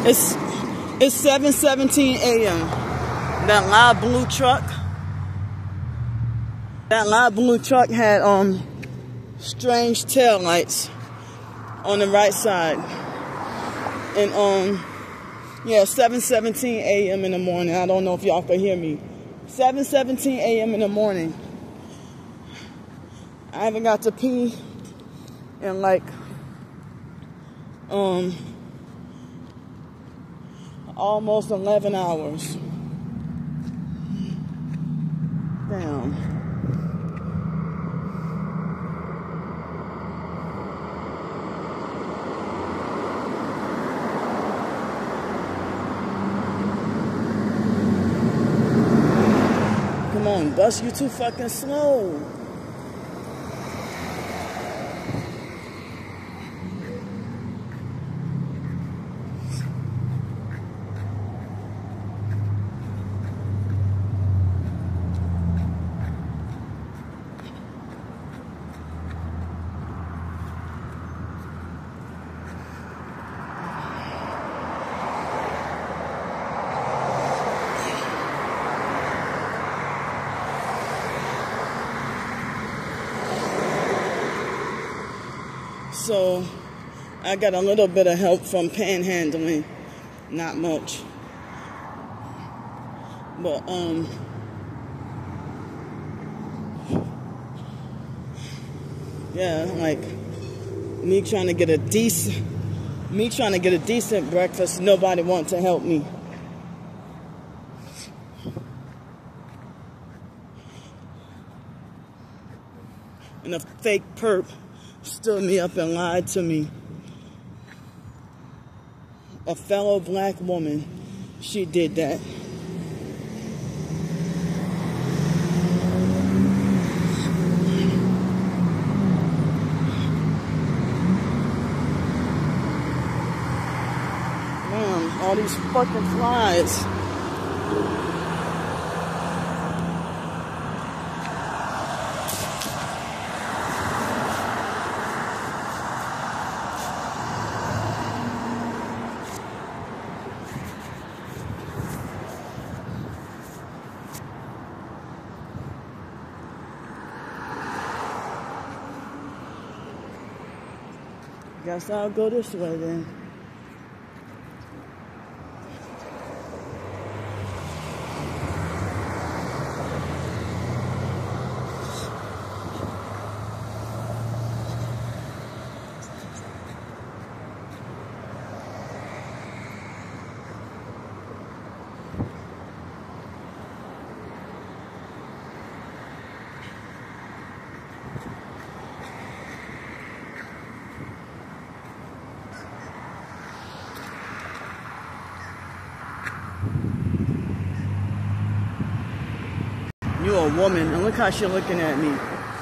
It's 7:17 a.m. That light blue truck had strange tail lights on the right side. And yeah, 7:17 a.m. in the morning. I don't know if y'all can hear me. 7:17 a.m. in the morning. I haven't got to pee in like almost 11 hours. Damn. Come on, bus, you too fucking slow. So I got a little bit of help from panhandling, not much. But yeah, like me trying to get a decent breakfast, nobody wants to help me. And a fake perp stood me up and lied to me. A fellow black woman, she did that. Man, all these fucking flies. Guess I'll go this way then. You're a woman, and look how she's looking at me.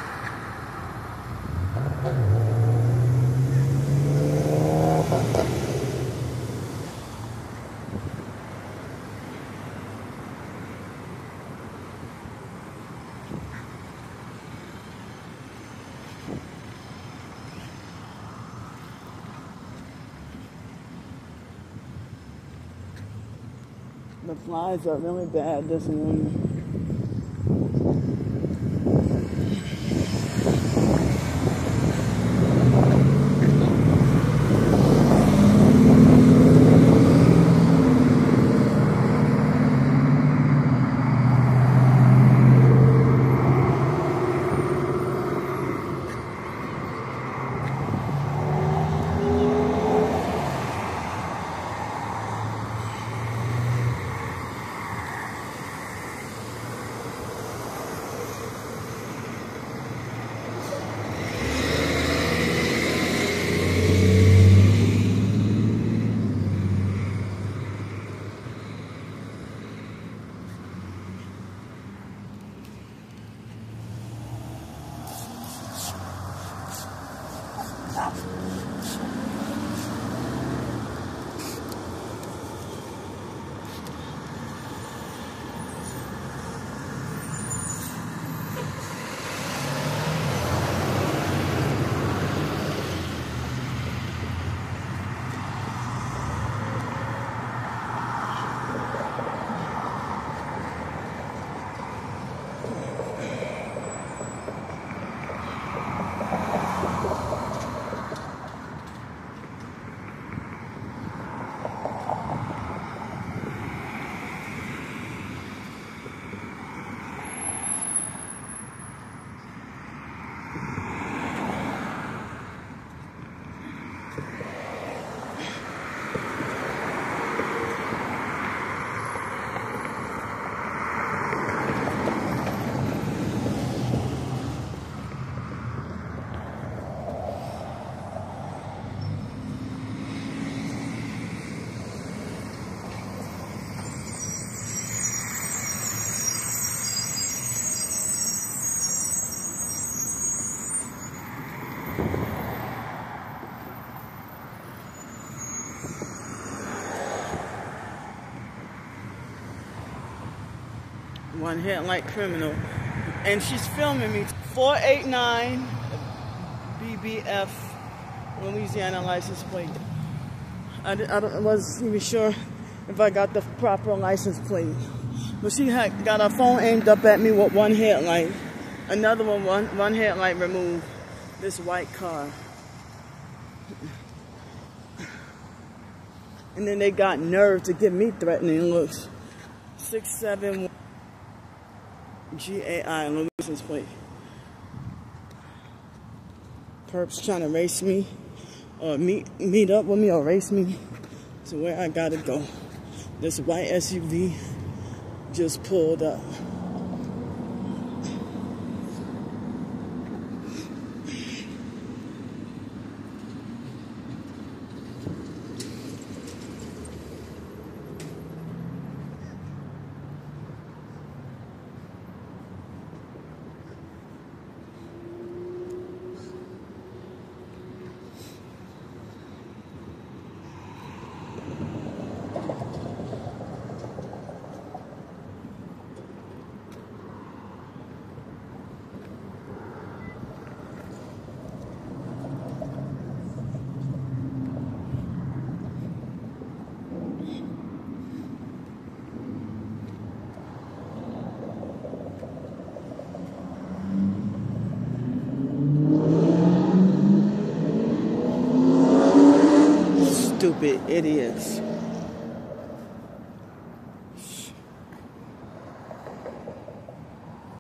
The flies are really bad this morning. One headlight criminal. And she's filming me. 489 BBF Louisiana license plate. I wasn't even sure if I got the proper license plate. But she had got her phone aimed up at me with one headlight. Another one headlight removed. This white car. And then they got nerve to give me threatening looks. 671 GAI license plate. Perps trying to race me or meet up with me or race me to where I gotta go. This white SUV just pulled up. Stupid idiots.